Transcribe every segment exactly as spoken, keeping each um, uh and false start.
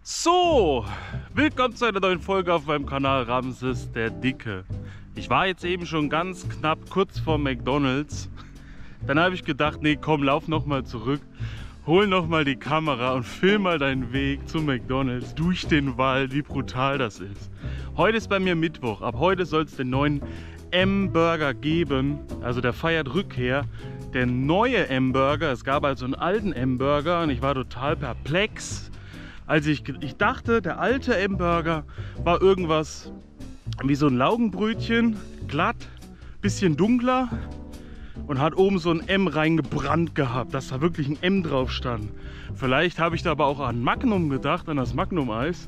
So, willkommen zu einer neuen Folge auf meinem Kanal Ramses der Dicke. Ich war jetzt eben schon ganz knapp kurz vor McDonald's. Dann habe ich gedacht, nee komm, lauf nochmal zurück, hol nochmal die Kamera und film mal deinen Weg zu McDonald's durch den Wald, wie brutal das ist. Heute ist bei mir Mittwoch, ab heute soll es den neuen M-Burger geben, also der feiert Rückkehr. Der neue M-Burger, es gab also einen alten M-Burger und ich war total perplex. Also ich, ich dachte, der alte M-Burger war irgendwas wie so ein Laugenbrötchen, glatt, bisschen dunkler und hat oben so ein M reingebrannt gehabt, dass da wirklich ein M drauf stand. Vielleicht habe ich da aber auch an Magnum gedacht, an das Magnum-Eis.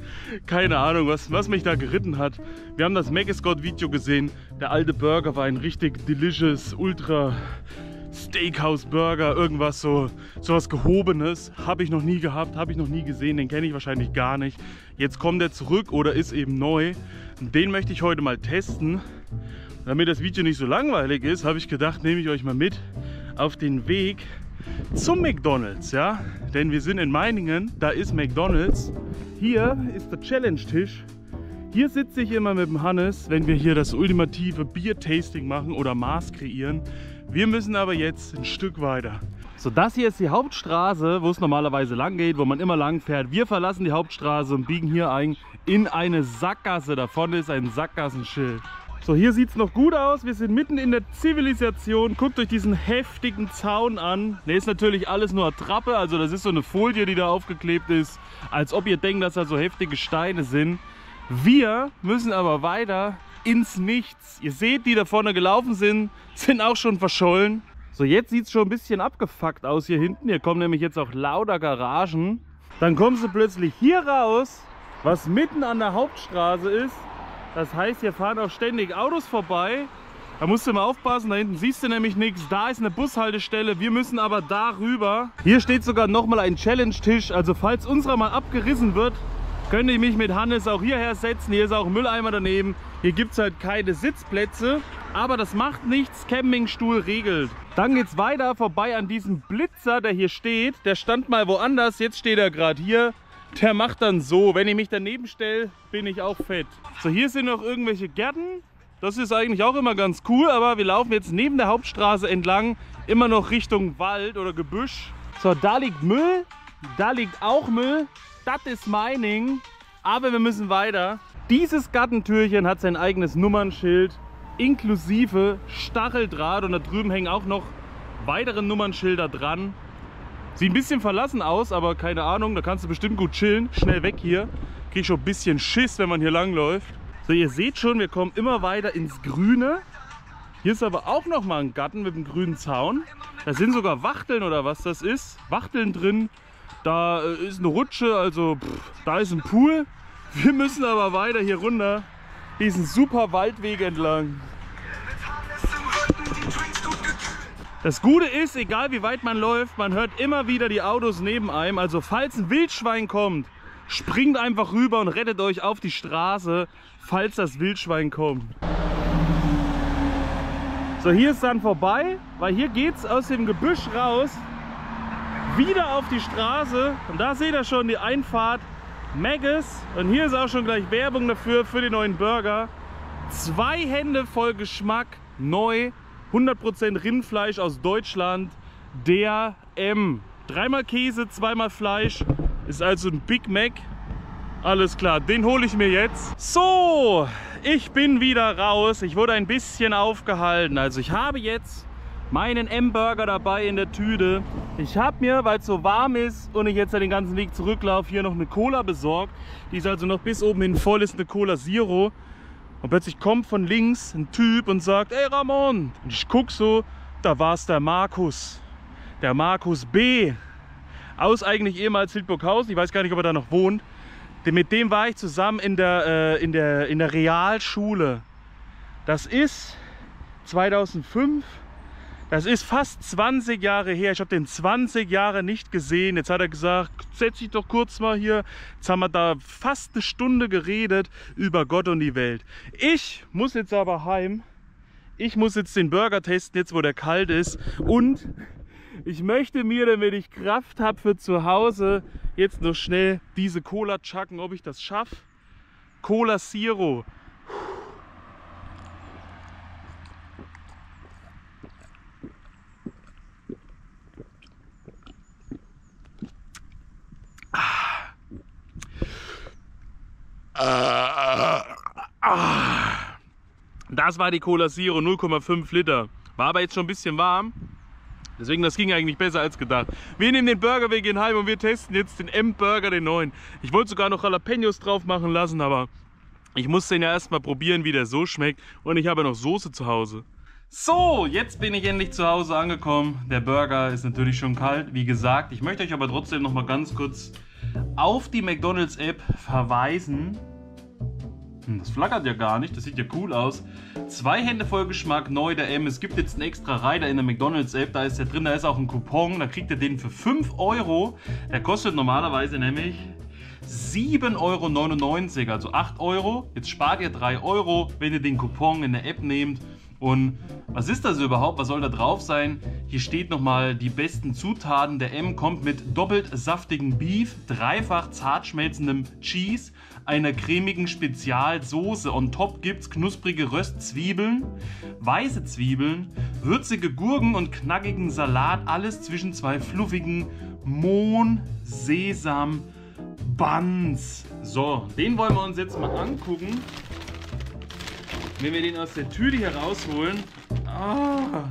Keine Ahnung, was, was mich da geritten hat. Wir haben das Megascott-Video gesehen. Der alte Burger war ein richtig delicious, ultra Steakhouse Burger, irgendwas so, so was Gehobenes. Habe ich noch nie gehabt, habe ich noch nie gesehen, den kenne ich wahrscheinlich gar nicht. Jetzt kommt er zurück oder ist eben neu. Den möchte ich heute mal testen. Damit das Video nicht so langweilig ist, habe ich gedacht, nehme ich euch mal mit auf den Weg zum McDonald's, ja? Denn wir sind in Meiningen, da ist McDonald's. Hier ist der Challenge-Tisch. Hier sitze ich immer mit dem Hannes, wenn wir hier das ultimative Bier-Tasting machen oder Maß kreieren. Wir müssen aber jetzt ein Stück weiter. So, das hier ist die Hauptstraße, wo es normalerweise lang geht, wo man immer lang fährt. Wir verlassen die Hauptstraße und biegen hier ein in eine Sackgasse. Da vorne ist ein Sackgassenschild. So, hier sieht es noch gut aus. Wir sind mitten in der Zivilisation. Guckt euch diesen heftigen Zaun an. Der ist natürlich alles nur Attrappe. Also das ist so eine Folie, die da aufgeklebt ist. Als ob ihr denkt, dass da so heftige Steine sind. Wir müssen aber weiter ins Nichts. Ihr seht, die da vorne gelaufen sind, sind auch schon verschollen. So, jetzt sieht es schon ein bisschen abgefuckt aus hier hinten. Hier kommen nämlich jetzt auch lauter Garagen. Dann kommst du plötzlich hier raus, was mitten an der Hauptstraße ist. Das heißt, hier fahren auch ständig Autos vorbei. Da musst du mal aufpassen, da hinten siehst du nämlich nichts. Da ist eine Bushaltestelle, wir müssen aber da rüber. Hier steht sogar nochmal ein Challenge-Tisch. Also falls unserer mal abgerissen wird, könnte ich mich mit Hannes auch hierher setzen. Hier ist auch ein Mülleimer daneben. Hier gibt es halt keine Sitzplätze. Aber das macht nichts, Campingstuhl regelt. Dann geht es weiter vorbei an diesem Blitzer, der hier steht. Der stand mal woanders, jetzt steht er gerade hier. Der macht dann so, wenn ich mich daneben stelle, bin ich auch fett. So, hier sind noch irgendwelche Gärten. Das ist eigentlich auch immer ganz cool, aber wir laufen jetzt neben der Hauptstraße entlang, immer noch Richtung Wald oder Gebüsch. So, da liegt Müll, da liegt auch Müll. Das ist Meiningen, aber wir müssen weiter. Dieses Gartentürchen hat sein eigenes Nummernschild, inklusive Stacheldraht, und da drüben hängen auch noch weitere Nummernschilder dran. Sieht ein bisschen verlassen aus, aber keine Ahnung, da kannst du bestimmt gut chillen. Schnell weg hier. Krieg schon ein bisschen Schiss, wenn man hier lang läuft. So, ihr seht schon, wir kommen immer weiter ins Grüne. Hier ist aber auch noch mal ein Garten mit einem grünen Zaun. Da sind sogar Wachteln oder was das ist. Wachteln drin. Da ist eine Rutsche, also pff, da ist ein Pool. Wir müssen aber weiter hier runter, diesen super Waldweg entlang. Das Gute ist, egal wie weit man läuft, man hört immer wieder die Autos neben einem. Also falls ein Wildschwein kommt, springt einfach rüber und rettet euch auf die Straße, falls das Wildschwein kommt. So, hier ist dann vorbei, weil hier geht es aus dem Gebüsch raus, wieder auf die Straße. Und da seht ihr schon die Einfahrt Maggis. Und hier ist auch schon gleich Werbung dafür, für den neuen Burger. Zwei Hände voll Geschmack, neu. hundert Prozent Rindfleisch aus Deutschland, der M. Dreimal Käse, zweimal Fleisch, ist also ein Big Mac. Alles klar, den hole ich mir jetzt. So, ich bin wieder raus. Ich wurde ein bisschen aufgehalten. Also ich habe jetzt meinen M-Burger dabei in der Tüte. Ich habe mir, weil es so warm ist und ich jetzt den ganzen Weg zurücklaufe, hier noch eine Cola besorgt. Die ist also noch bis oben hin voll, ist eine Cola Zero. Und plötzlich kommt von links ein Typ und sagt, ey Ramon. Und ich gucke so, da war es der Markus. Der Markus B. Aus eigentlich ehemals Hildburghausen. Ich weiß gar nicht, ob er da noch wohnt. Mit dem war ich zusammen in der, äh, in der, in der Realschule. Das ist zweitausendfünf. Das ist fast zwanzig Jahre her. Ich habe den zwanzig Jahre nicht gesehen. Jetzt hat er gesagt, setz dich doch kurz mal hier. Jetzt haben wir da fast eine Stunde geredet über Gott und die Welt. Ich muss jetzt aber heim. Ich muss jetzt den Burger testen, jetzt wo der kalt ist. Und Ich möchte mir, damit ich Kraft habe für zu Hause, jetzt noch schnell diese Cola chucken, ob ich das schaffe. Cola Zero. Das war die Cola Zero, null Komma fünf Liter. War aber jetzt schon ein bisschen warm. Deswegen, das ging eigentlich besser als gedacht. Wir nehmen den Burger, wir gehen heim und wir testen jetzt den M-Burger, den neuen. Ich wollte sogar noch Jalapenos drauf machen lassen, aber ich muss den ja erstmal probieren, wie der so schmeckt. Und ich habe noch Soße zu Hause. So, jetzt bin ich endlich zu Hause angekommen. Der Burger ist natürlich schon kalt, wie gesagt. Ich möchte euch aber trotzdem noch mal ganz kurz auf die McDonald's-App verweisen. Das flackert ja gar nicht, das sieht ja cool aus. Zwei Hände voll Geschmack, neu der M. Es gibt jetzt einen extra Reiter in der McDonald's-App, da ist der drin, da ist auch ein Coupon, da kriegt ihr den für fünf Euro. Der kostet normalerweise nämlich sieben Euro neunundneunzig, also acht Euro. Jetzt spart ihr drei Euro, wenn ihr den Coupon in der App nehmt. Und was ist das überhaupt? Was soll da drauf sein? Hier steht nochmal die besten Zutaten. Der M kommt mit doppelt saftigen Beef, dreifach zart schmelzendem Cheese, einer cremigen Spezialsoße. On top gibt es knusprige Röstzwiebeln, weiße Zwiebeln, würzige Gurken und knackigen Salat. Alles zwischen zwei fluffigen Mohn-Sesam-Buns. So, den wollen wir uns jetzt mal angucken. Wenn wir den aus der Tüte hier rausholen, ah,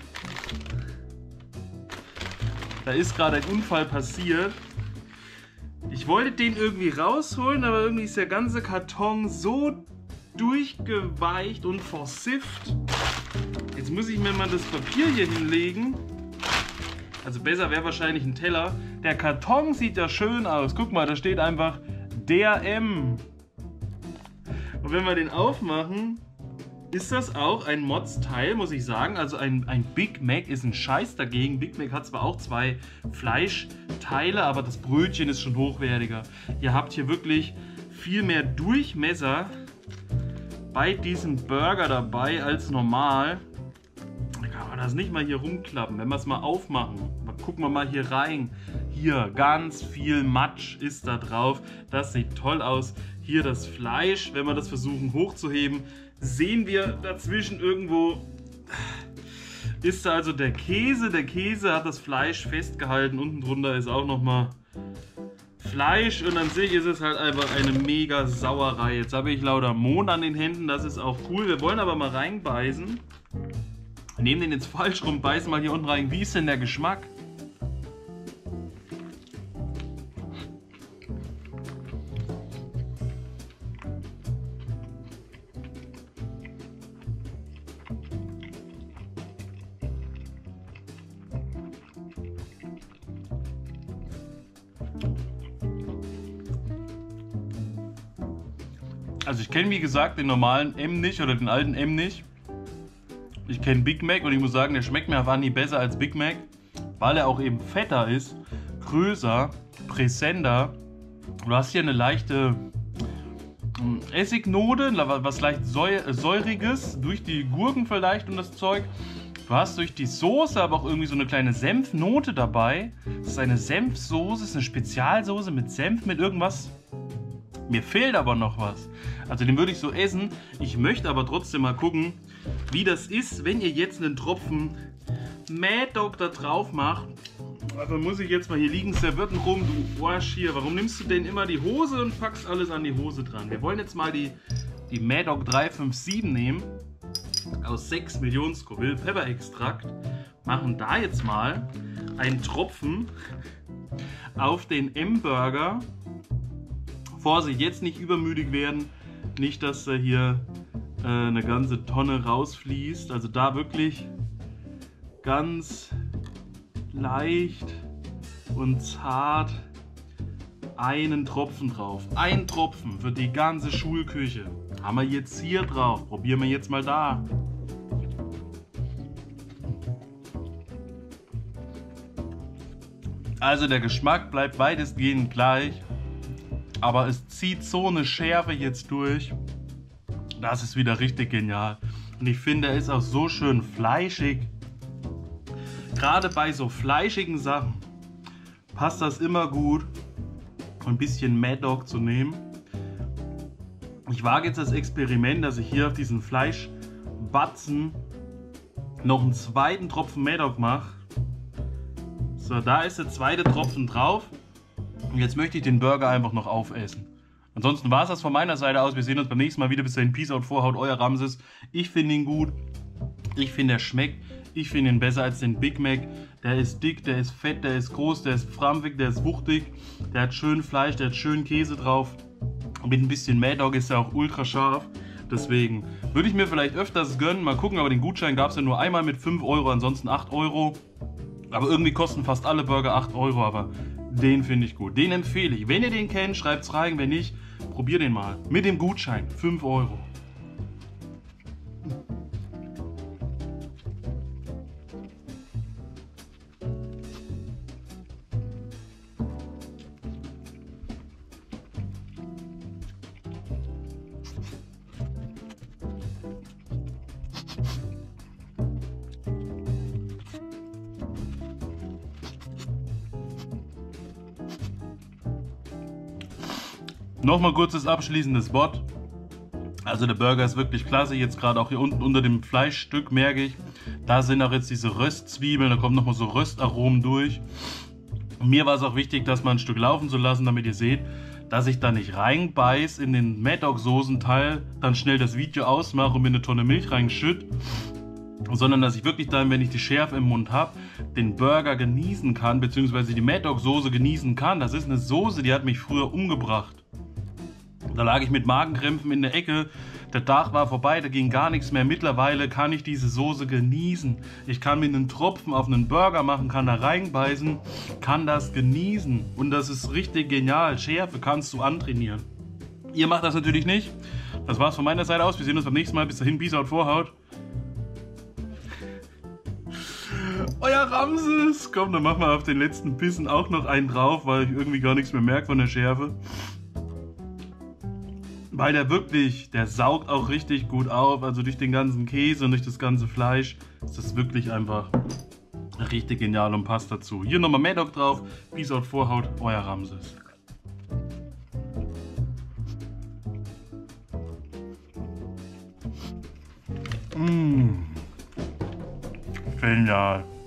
da ist gerade ein Unfall passiert. Ich wollte den irgendwie rausholen, aber irgendwie ist der ganze Karton so durchgeweicht und versifft. Jetzt muss ich mir mal das Papier hier hinlegen. Also besser wäre wahrscheinlich ein Teller. Der Karton sieht ja schön aus. Guck mal, da steht einfach der M. Und wenn wir den aufmachen, ist das auch ein Mods-Teil, muss ich sagen. Also ein, ein Big Mac ist ein Scheiß dagegen. Big Mac hat zwar auch zwei Fleischteile, aber das Brötchen ist schon hochwertiger. Ihr habt hier wirklich viel mehr Durchmesser bei diesem Burger dabei als normal. Da kann man das nicht mal hier rumklappen. Wenn wir es mal aufmachen, gucken wir mal hier rein. Hier ganz viel Matsch ist da drauf. Das sieht toll aus. Hier das Fleisch, wenn wir das versuchen hochzuheben, sehen wir dazwischen irgendwo, ist da also der Käse. Der Käse hat das Fleisch festgehalten. Unten drunter ist auch nochmal Fleisch. Und an sich ist es halt einfach eine mega Sauerei. Jetzt habe ich lauter Mohn an den Händen. Das ist auch cool. Wir wollen aber mal reinbeißen. Nehmen den jetzt falsch rum, beißen mal hier unten rein. Wie ist denn der Geschmack? Also ich kenne wie gesagt den normalen M nicht oder den alten M nicht. Ich kenne Big Mac und ich muss sagen, der schmeckt mir einfach nie besser als Big Mac, weil er auch eben fetter ist, größer, präsenter. Du hast hier eine leichte Essignote, was leicht säuriges, durch die Gurken vielleicht und das Zeug. Du hast durch die Soße aber auch irgendwie so eine kleine Senfnote dabei. Das ist eine Senfsoße, das ist eine Spezialsoße mit Senf, mit irgendwas. Mir fehlt aber noch was. Also den würde ich so essen. Ich möchte aber trotzdem mal gucken, wie das ist, wenn ihr jetzt einen Tropfen Mad Dog da drauf macht. Also muss ich jetzt mal hier liegen, servierten rum, du Arsch hier. Warum nimmst du denn immer die Hose und packst alles an die Hose dran? Wir wollen jetzt mal die, die Mad Dog drei fünf sieben nehmen. Aus sechs Millionen Scoville Pepper Extrakt. Machen da jetzt mal einen Tropfen auf den M-Burger. Vorsicht, jetzt nicht übermütig werden. Nicht, dass da hier äh, eine ganze Tonne rausfließt. Also da wirklich ganz leicht und zart einen Tropfen drauf. Ein Tropfen für die ganze Schulküche. Haben wir jetzt hier drauf. Probieren wir jetzt mal da. Also der Geschmack bleibt weitestgehend gleich. Aber es zieht so eine Schärfe jetzt durch. Das ist wieder richtig genial. Und ich finde, er ist auch so schön fleischig. gerade bei so fleischigen Sachen passt das immer gut, ein bisschen Mad Dog zu nehmen. Ich wage jetzt das Experiment, dass ich hier auf diesen Fleischbatzen noch einen zweiten Tropfen Mad Dog mache. So, da ist der zweite Tropfen drauf. Und jetzt möchte ich den Burger einfach noch aufessen. Ansonsten war es das von meiner Seite aus. Wir sehen uns beim nächsten Mal wieder. Bis dahin, Peace out, Vorhaut, euer Ramses. Ich finde ihn gut. Ich finde, er schmeckt. Ich finde ihn besser als den Big Mac. Der ist dick, der ist fett, der ist groß, der ist frampfig, der ist wuchtig. Der hat schön Fleisch, der hat schön Käse drauf. Und mit ein bisschen Mad Dog ist er auch ultra scharf. Deswegen würde ich mir vielleicht öfters gönnen. Mal gucken, aber den Gutschein gab es ja nur einmal mit fünf Euro, ansonsten acht Euro. Aber irgendwie kosten fast alle Burger acht Euro, aber den finde ich gut. Den empfehle ich. Wenn ihr den kennt, schreibt es rein. Wenn nicht, probiert den mal. Mit dem Gutschein, fünf Euro. Nochmal kurzes abschließendes Wort. Also der Burger ist wirklich klasse. Jetzt gerade auch hier unten unter dem Fleischstück merke ich, da sind auch jetzt diese Röstzwiebeln, da kommen nochmal so Röstaromen durch. Und mir war es auch wichtig, das mal ein Stück laufen zu lassen, damit ihr seht, dass ich da nicht reinbeiß in den Mad Dog Soßenteil, dann schnell das Video ausmache und mir eine Tonne Milch reinschütt, sondern dass ich wirklich dann, wenn ich die Schärfe im Mund habe, den Burger genießen kann, beziehungsweise die Mad Dog Soße genießen kann. Das ist eine Soße, die hat mich früher umgebracht. Da lag ich mit Magenkrämpfen in der Ecke, der Tag war vorbei, da ging gar nichts mehr. Mittlerweile kann ich diese Soße genießen. Ich kann mir einen Tropfen auf einen Burger machen, kann da reinbeißen, kann das genießen. Und das ist richtig genial. Schärfe kannst du antrainieren. Ihr macht das natürlich nicht. Das war's von meiner Seite aus. Wir sehen uns beim nächsten Mal. Bis dahin, Peace out, Vorhaut. Euer Ramses. Komm, dann machen wir auf den letzten Bissen auch noch einen drauf, weil ich irgendwie gar nichts mehr merke von der Schärfe. Weil der wirklich, der saugt auch richtig gut auf, also durch den ganzen Käse und durch das ganze Fleisch ist das wirklich einfach richtig genial und passt dazu. Hier nochmal Mad Dog drauf, Peace out, Vorhaut, euer Ramses. Mmh. Genial.